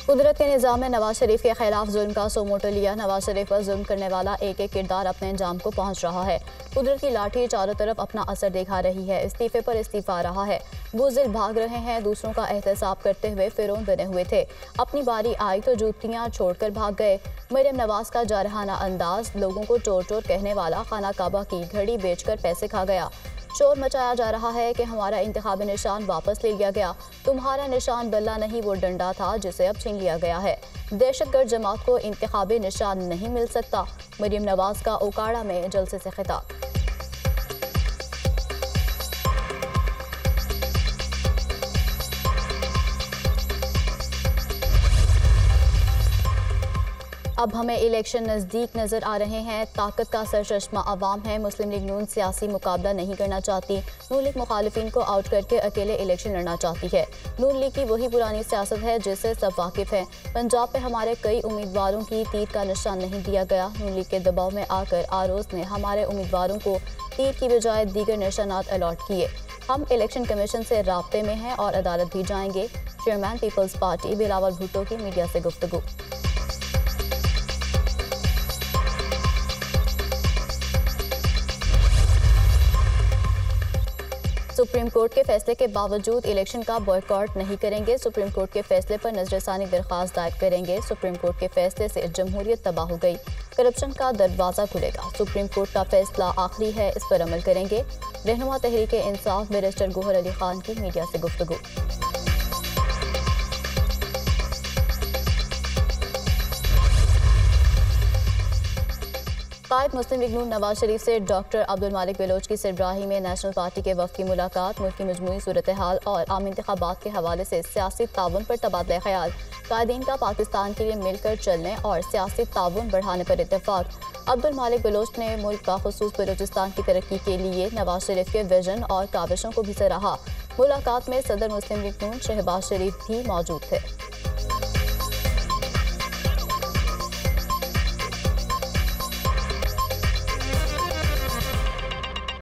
कुदरत के निज़ाम में नवाज शरीफ के खिलाफ जुल्म का सो मोटो लिया। नवाज शरीफ पर जुल्म करने वाला एक एक किरदार अपने अंजाम को पहुंच रहा है। कुदरत की लाठी चारों तरफ अपना असर दिखा रही है। इस्तीफे पर इस्तीफा आ रहा है। बुज़दिल भाग रहे हैं, दूसरों का एहतसाब करते हुए फिरौन बने हुए थे। अपनी बारी आई तो जूतियां छोड़कर भाग गए। मरियम नवाज का जारहाना अंदाज, लोगों को चोर चोर कहने वाला, खाना काबा की घड़ी बेचकर पैसे खा गया। शोर मचाया जा रहा है कि हमारा इंतखाबी निशान वापस ले लिया गया। तुम्हारा निशान बल्ला नहीं, वो डंडा था जिसे अब छीन लिया गया है। दहशतगर्द जमात को इंतखाबी निशान नहीं मिल सकता। मरियम नवाज का ओकाड़ा में जलसे से खिताब। अब हमें इलेक्शन नज़दीक नज़र आ रहे हैं। ताकत का सरचश्मा अवाम है। मुस्लिम लीग नून सियासी मुकाबला नहीं करना चाहती। नून लीग मुखालिफिन को आउट करके अकेले इलेक्शन लड़ना चाहती है। नून लीग की वही पुरानी सियासत है जिससे सब वाकिफ हैं। पंजाब में हमारे कई उम्मीदवारों की तीर का निशान नहीं दिया गया। नून लीग के दबाव में आकर आरोज ने हमारे उम्मीदवारों को तीर की बजाय दीगर निशानात अलॉट किए। हम इलेक्शन कमीशन से राब्ते में हैं और अदालत भी जाएंगे। चेयरमैन पीपल्स पार्टी बिलावल भुट्टो की मीडिया से गुफ्तगू। सुप्रीम कोर्ट के फैसले के बावजूद इलेक्शन का बॉयकॉट नहीं करेंगे। सुप्रीम कोर्ट के फैसले पर नजरसानी दरख्वास्त दायर करेंगे। सुप्रीम कोर्ट के फैसले से जमहूरियत तबाह हो गई। करप्शन का दरवाज़ा खुलेगा। सुप्रीम कोर्ट का फैसला आखिरी है, इस पर अमल करेंगे। रहनुमा तहरीक इंसाफ बैरिस्टर गोहर अली खान की मीडिया से गुफ्तगू। कायद मुस्लिम लीग नून नवाज शरीफ से डॉक्टर अब्दुल मालिक बलोच की सरबराही में नेशनल पार्टी के वफ़द की मुलाकात। मुल्क की मजमूई सूरत हाल और आम इंतखाबात के हवाले से सियासी ताउन पर तबादला ख्याल। कायदीन का पाकिस्तान के लिए मिलकर चलने और सियासी ताउन बढ़ाने पर इत्तेफाक। अब्दुल मालिक बलोच ने मुल्क बाखुसूस बलूचिस्तान की तरक्की के लिए नवाज शरीफ के विजन और काविशों को भी सराहा। मुलाकात में सदर मुस्लिम लीग नून शहबाज शरीफ भी मौजूद थे।